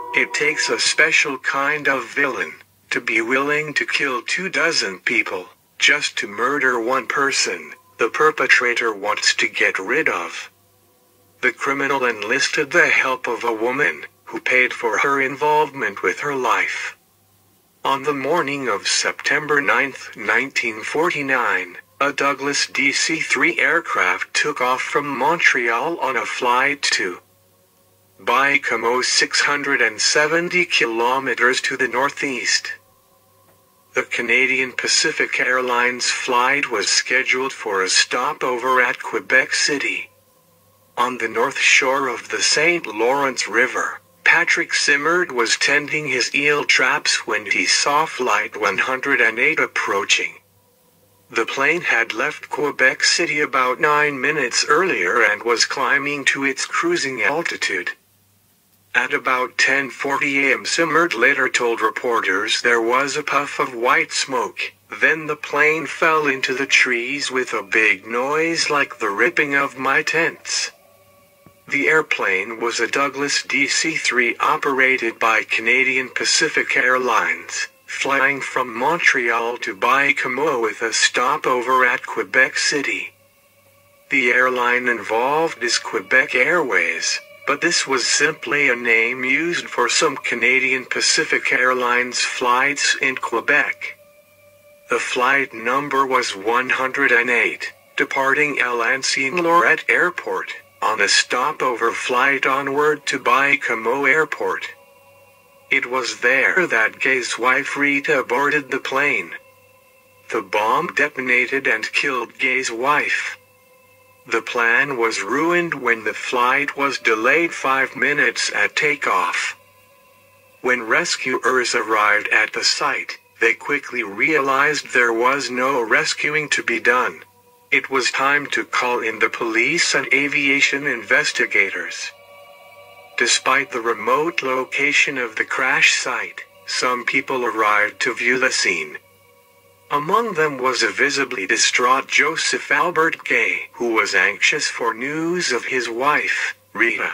It takes a special kind of villain to be willing to kill 24 people just to murder one person the perpetrator wants to get rid of. The criminal enlisted the help of a woman who paid for her involvement with her life. On the morning of September 9, 1949, a Douglas DC-3 aircraft took off from Montreal on a flight to Baie-Comeau, 670 kilometers to the northeast. The Canadian Pacific Airlines flight was scheduled for a stopover at Quebec City. On the north shore of the St. Lawrence River, Patrick Simard was tending his eel traps when he saw Flight 108 approaching. The plane had left Quebec City about 9 minutes earlier and was climbing to its cruising altitude. At about 10:40 a.m. Simard later told reporters there was a puff of white smoke, then the plane fell into the trees with a big noise like the ripping of my tents. The airplane was a Douglas DC-3 operated by Canadian Pacific Airlines, flying from Montreal to Baie-Comeau with a stopover at Quebec City. The airline involved is Quebec Airways, but this was simply a name used for some Canadian Pacific Airlines flights in Quebec. The flight number was 108, departing L'Anse-Lorette Airport, on a stopover flight onward to Baie-Comeau Airport. It was there that Gay's wife Rita boarded the plane. The bomb detonated and killed Gay's wife. The plan was ruined when the flight was delayed 5 minutes at takeoff. When rescuers arrived at the site, they quickly realized there was no rescuing to be done. It was time to call in the police and aviation investigators. Despite the remote location of the crash site, some people arrived to view the scene. Among them was a visibly distraught Joseph Albert Gay, who was anxious for news of his wife, Rita.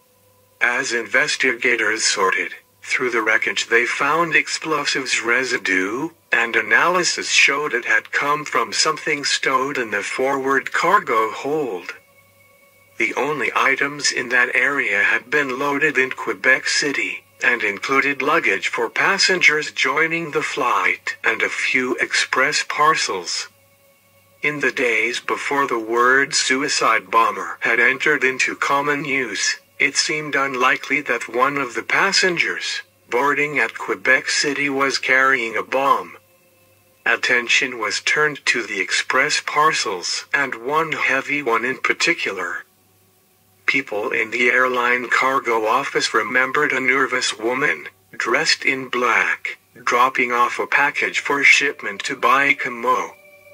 As investigators sorted through the wreckage, they found explosives residue, and analysis showed it had come from something stowed in the forward cargo hold. The only items in that area had been loaded in Quebec City, and included luggage for passengers joining the flight and a few express parcels. In the days before the word suicide bomber had entered into common use, it seemed unlikely that one of the passengers boarding at Quebec City was carrying a bomb. Attention was turned to the express parcels, and one heavy one in particular. People in the airline cargo office remembered a nervous woman, dressed in black, dropping off a package for shipment to Baie-Comeau.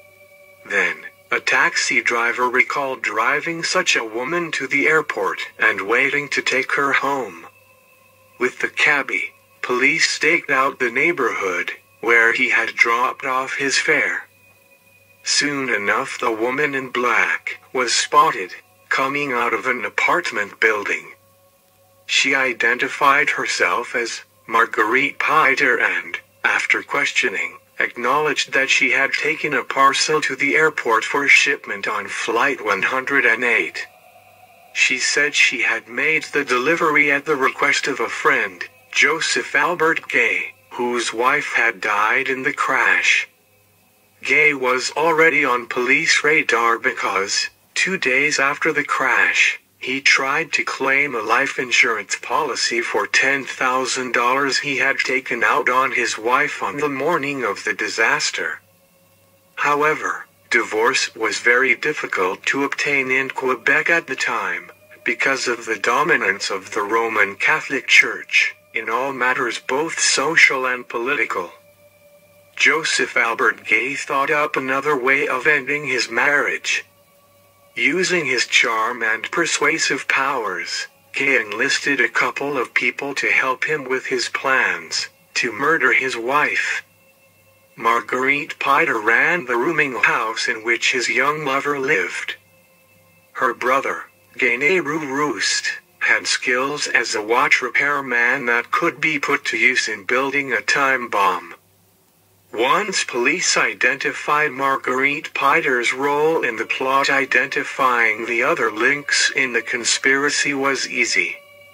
Then, a taxi driver recalled driving such a woman to the airport and waiting to take her home. With the cabbie, police staked out the neighborhood where he had dropped off his fare. Soon enough, the woman in black was spotted coming out of an apartment building. She identified herself as Marguerite Pitre and, after questioning, acknowledged that she had taken a parcel to the airport for shipment on Flight 108. She said she had made the delivery at the request of a friend, Joseph Albert Gay, whose wife had died in the crash. Gay was already on police radar because, 2 days after the crash, he tried to claim a life insurance policy for $10,000 he had taken out on his wife on the morning of the disaster. However, divorce was very difficult to obtain in Quebec at the time, because of the dominance of the Roman Catholic Church, in all matters both social and political. Joseph Albert Gay thought up another way of ending his marriage. Using his charm and persuasive powers, Gay enlisted a couple of people to help him with his plans to murder his wife. Marguerite Pitre ran the rooming house in which his young lover lived. Her brother, Gay Ruest, had skills as a watch repairman that could be put to use in building a time bomb. Once police identified Marguerite Pitre's role in the plot, identifying the other links in the conspiracy was easy.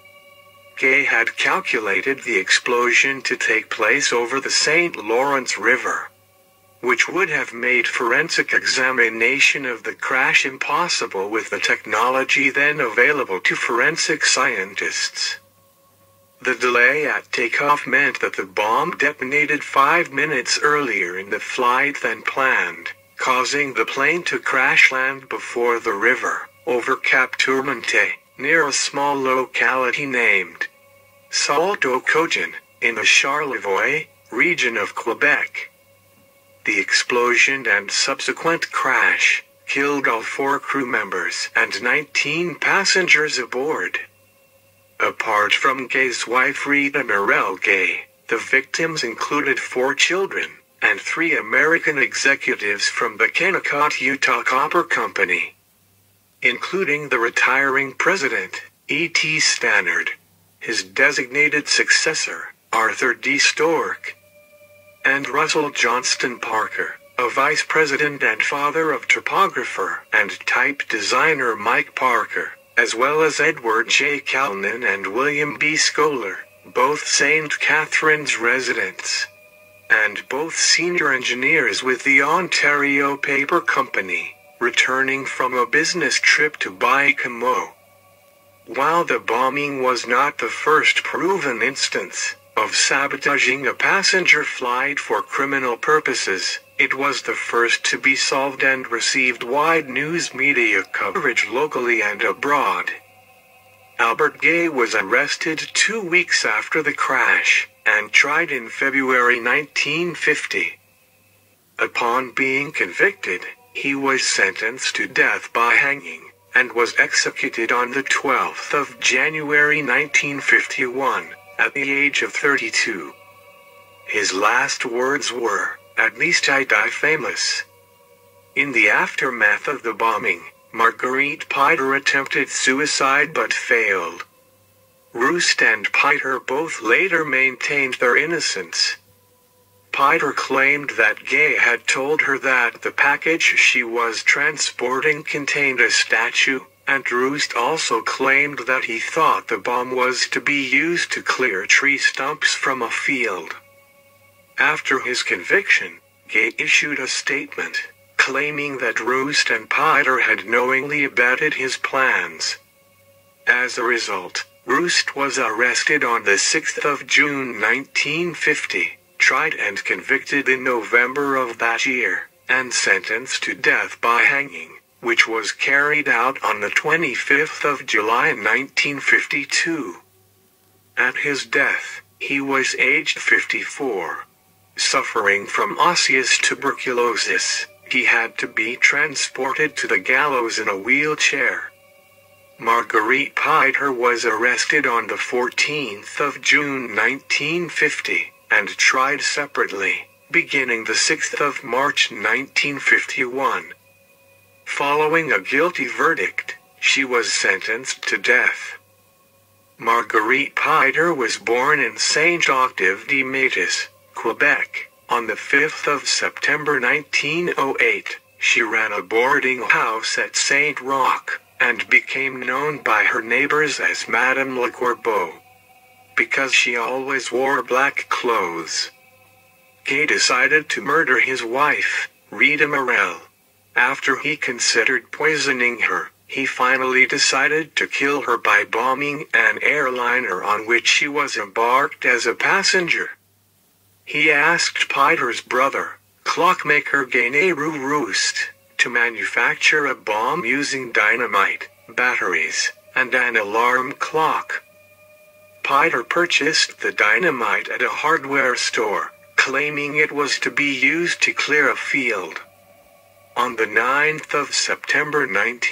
Gay had calculated the explosion to take place over the St. Lawrence River, which would have made forensic examination of the crash impossible with the technology then available to forensic scientists. The delay at takeoff meant that the bomb detonated 5 minutes earlier in the flight than planned, causing the plane to crash land before the river, over Cap Tourmente, near a small locality named Sault-au-Cochon, in the Charlevoix region of Quebec. The explosion and subsequent crash killed all 4 crew members and 19 passengers aboard. Apart from Gay's wife Rita Morel Gay, the victims included 4 children and 3 American executives from the Kennecott, Utah Copper Company, including the retiring president, E.T. Stannard, his designated successor, Arthur D. Stork, and Russell Johnston Parker, a vice president and father of topographer and type designer Mike Parker, as well as Edward J. Calnan and William B. Scholar, both St. Catharines residents, and both senior engineers with the Ontario Paper Company, returning from a business trip to Baie-Comeau. While the bombing was not the first proven instance of sabotaging a passenger flight for criminal purposes, it was the first to be solved and received wide news media coverage locally and abroad. Albert Gay was arrested 2 weeks after the crash, and tried in February 1950. Upon being convicted, he was sentenced to death by hanging, and was executed on the 12th of January 1951, at the age of 32. His last words were, "At least I die famous." In the aftermath of the bombing, Marguerite Pitre attempted suicide but failed. Ruest and Pitre both later maintained their innocence. Pitre claimed that Gay had told her that the package she was transporting contained a statue, and Ruest also claimed that he thought the bomb was to be used to clear tree stumps from a field. After his conviction, Gay issued a statement, claiming that Ruest and Pitre had knowingly abetted his plans. As a result, Ruest was arrested on the 6th of June 1950, tried and convicted in November of that year, and sentenced to death by hanging, which was carried out on the 25th of July 1952. At his death, he was aged 54. Suffering from osseous tuberculosis, he had to be transported to the gallows in a wheelchair. Marguerite Pitre was arrested on the 14th of June 1950, and tried separately, beginning the 6th of March 1951. Following a guilty verdict, she was sentenced to death. Marguerite Pitre was born in Saint-Octave-de-Métis, Quebec, on the 5th of September 1908. She ran a boarding house at Saint-Roch, and became known by her neighbors as Madame Le Corbeau, because she always wore black clothes. Gay decided to murder his wife, Rita Morel. After he considered poisoning her, he finally decided to kill her by bombing an airliner on which she was embarked as a passenger. He asked Pitre's brother, clockmaker Gay Ruest, to manufacture a bomb using dynamite, batteries, and an alarm clock. Pitre purchased the dynamite at a hardware store, claiming it was to be used to clear a field. On the 9th of September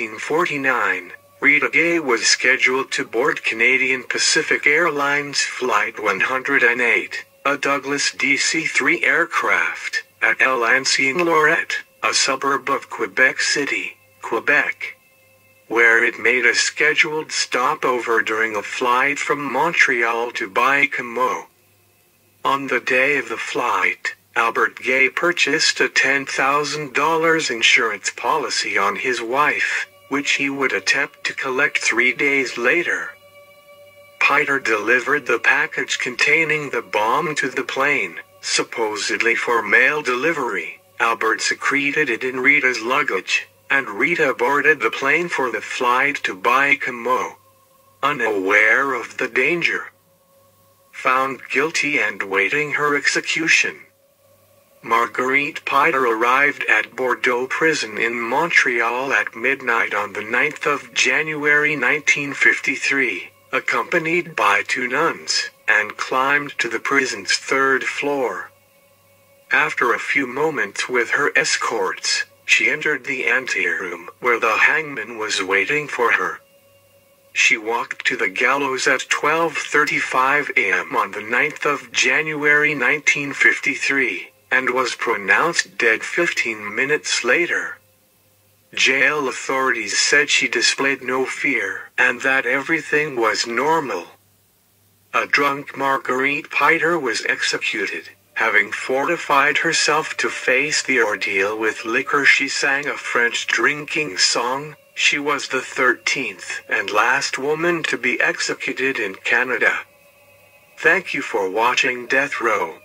1949, Rita Gay was scheduled to board Canadian Pacific Airlines Flight 108, a Douglas DC-3 aircraft, at L'Ancienne Lorette, a suburb of Quebec City, Quebec. where it made a scheduled stopover during a flight from Montreal to Baie-Comeau. On the day of the flight, Albert Gay purchased a $10,000 insurance policy on his wife, which he would attempt to collect 3 days later. Pitre delivered the package containing the bomb to the plane, supposedly for mail delivery. Albert secreted it in Rita's luggage, and Rita boarded the plane for the flight to Baie-Comeau, unaware of the danger. Found guilty and waiting her execution, Marguerite Pitre arrived at Bordeaux prison in Montreal at midnight on the 9th of January 1953, accompanied by 2 nuns, and climbed to the prison's 3rd floor. After a few moments with her escorts, she entered the anteroom where the hangman was waiting for her. She walked to the gallows at 12:35 a.m. on the 9th of January 1953, and was pronounced dead 15 minutes later. Jail authorities said she displayed no fear, and that everything was normal. A drunk Marguerite Pitre was executed. Having fortified herself to face the ordeal with liquor, she sang a French drinking song. She was the 13th and last woman to be executed in Canada. Thank you for watching Death Row.